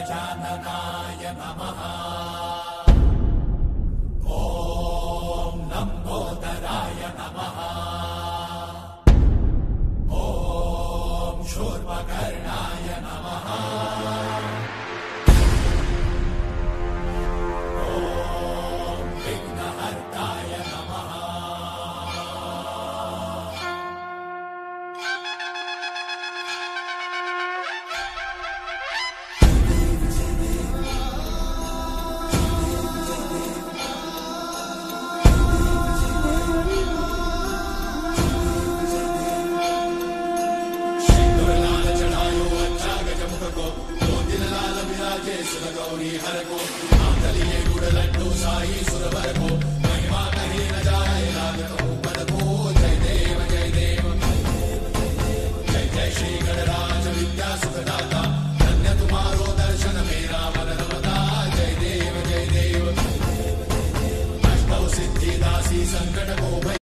गजाननाय नमः। ॐ लम्बोदराय नमः। ॐ शूर्पकर्णाय नमः। ॐ विघ्नहर्ताय नमः। गौरी हर को आंगलिये गुड़ लड्डू साई सुरवर को महिमा कही न जाए लागत पद को। जय देव जय देव जय जय श्री गणराज विद्या सुखदाता धन्य तुम्हारो दर्शन मेरा मन रमता। जय देव अष्टौ सिद्धि दासी संकट को